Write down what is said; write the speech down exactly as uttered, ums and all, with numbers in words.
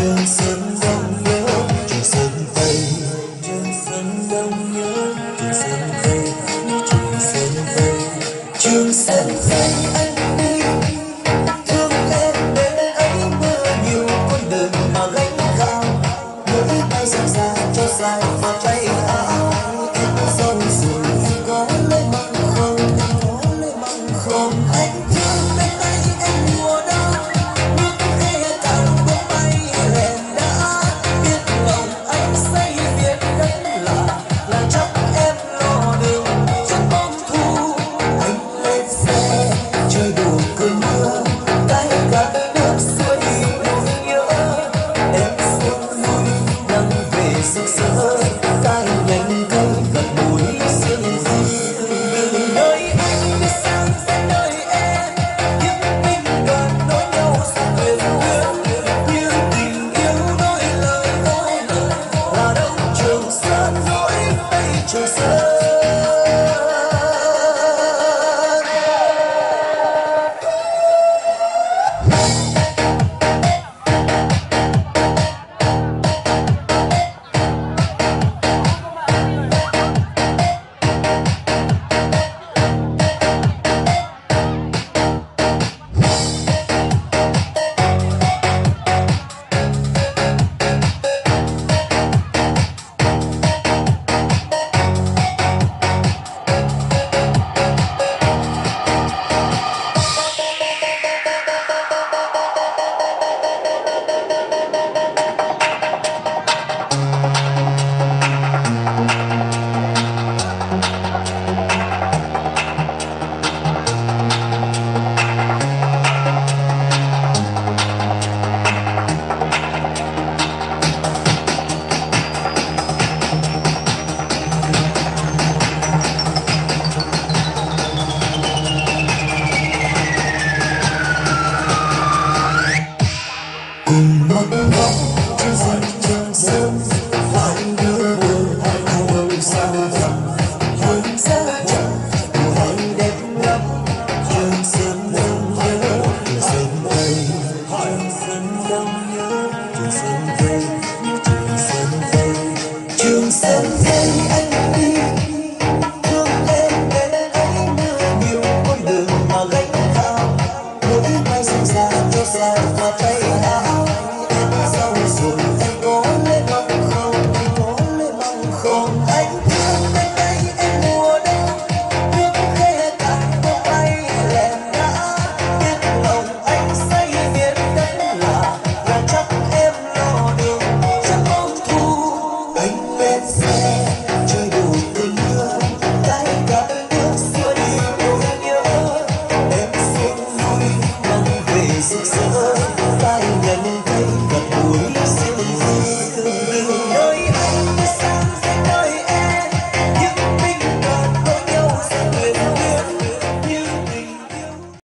Trường Sơn Đông nhớ Trường Sơn Tây, Trường Sơn Đông nhớ Trường Sơn Tây, Trường Sơn Tây, Trường Sơn Tây anh đi thương em đến ấy mưa nhiều con đường mà gánh cao mỗi tay dòng ra cho dài và tay áo em dâu rồi em có lấy măng không có lấy măng không anh thương bên tay em mùa đông nước khe cạn bước bay lẹn đã biết lòng anh say biết đất lạ là chắc em lo đường chân bóng thu anh lên xe chơi đùa cơn mưa cái gạt nước suối nỗi nhớ em sương vui nắng về rực rỡ cái nhành cây gật bụi sương rơi từ nơi anh biết sang sẽ nơi em những binh đoàn nối nhau sang thuyền quyến như tình yêu đôi lời đôi lời là đông Trường Sơn nỗi tây Trường Sơn. Cùng một góc trên dòng Trường Sơn lại đưa buồn hai đôi xa dần hướng ra chợ mùa hè đẹp lắm Trường Sơn Đông nhớ Trường Sơn Tây, Trường Sơn Đông nhớ Trường Sơn Tây, Trường Sơn Tây, Trường Sơn Tây anh đi thương em đến ấy mưa nhiều con đường mà gánh cao mỗi tay dành ra cho dài và tay áo rồi anh có lấy măng không anh có lấy măng không anh thương bên tay em mùa đông nước khe cạn bước bay lẹn đã biết lòng anh say biết đất lạ là chắc em lo đường chân bóng thu anh lên xe chơi đùa cơn mưa cái gạt nước xua đi nỗi nhớ em sương vui nắng về rực rỡ tay nhận